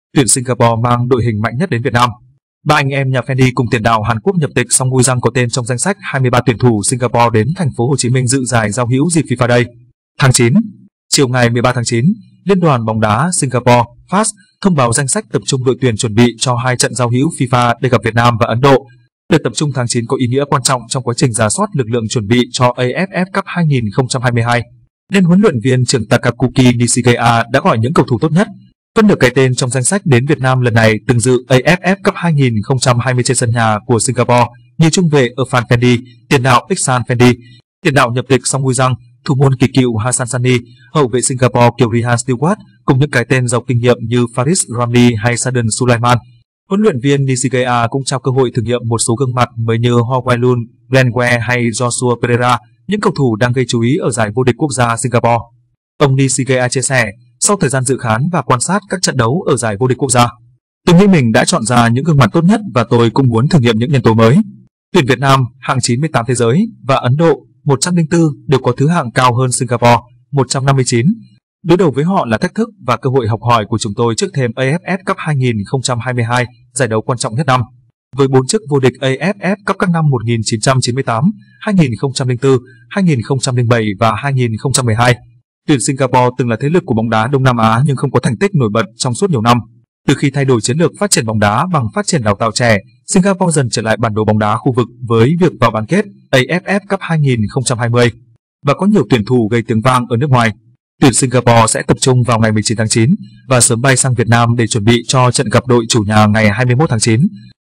Tuyển Singapore mang đội hình mạnh nhất đến Việt Nam. Ba anh em nhà Fendi cùng tiền đạo Hàn Quốc nhập tịch Song Woo-jang có tên trong danh sách 23 tuyển thủ Singapore đến thành phố Hồ Chí Minh dự giải giao hữu dịp FIFA Day. Tháng 9, chiều ngày 13 tháng 9, Liên đoàn bóng đá Singapore FAS thông báo danh sách tập trung đội tuyển chuẩn bị cho 2 trận giao hữu FIFA để gặp Việt Nam và Ấn Độ. Đợt tập trung tháng 9 có ý nghĩa quan trọng trong quá trình rà soát lực lượng chuẩn bị cho AFF Cup 2022. Nên huấn luyện viên trưởng Takakuki Nishigaya đã gọi những cầu thủ tốt nhất, phân được cái tên trong danh sách đến Việt Nam lần này từng dự AFF Cup 2020 trên sân nhà của Singapore như trung vệ Irfan Fendi, tiền đạo Iksan Fendi, tiền đạo nhập tịch Song Woo-jang, thủ môn kỳ cựu Hassan Sani, hậu vệ Singapore kiểu Rehan Stewart cùng những cái tên giàu kinh nghiệm như Faris Ramli hay Sadan Sulaiman. Huấn luyện viên Nishigaya cũng trao cơ hội thử nghiệm một số gương mặt mới như Ho Wai Lun, Glenn Ware hay Joshua Pereira, những cầu thủ đang gây chú ý ở giải vô địch quốc gia Singapore. Ông Nishigaya chia sẻ, sau thời gian dự khán và quan sát các trận đấu ở giải vô địch quốc gia, tôi nghĩ mình đã chọn ra những gương mặt tốt nhất và tôi cũng muốn thử nghiệm những nhân tố mới. Tuyển Việt Nam hạng 98 thế giới và Ấn Độ 104 đều có thứ hạng cao hơn Singapore 159. Đối đầu với họ là thách thức và cơ hội học hỏi của chúng tôi trước thềm AFF Cup 2022, giải đấu quan trọng nhất năm. Với 4 chức vô địch AFF Cup các năm 1998, 2004, 2007 và 2012, tuyển Singapore từng là thế lực của bóng đá Đông Nam Á nhưng không có thành tích nổi bật trong suốt nhiều năm. Từ khi thay đổi chiến lược phát triển bóng đá bằng phát triển đào tạo trẻ, Singapore dần trở lại bản đồ bóng đá khu vực với việc vào bán kết AFF Cup 2020 và có nhiều tuyển thủ gây tiếng vang ở nước ngoài. Tuyển Singapore sẽ tập trung vào ngày 19 tháng 9 và sớm bay sang Việt Nam để chuẩn bị cho trận gặp đội chủ nhà ngày 21 tháng 9.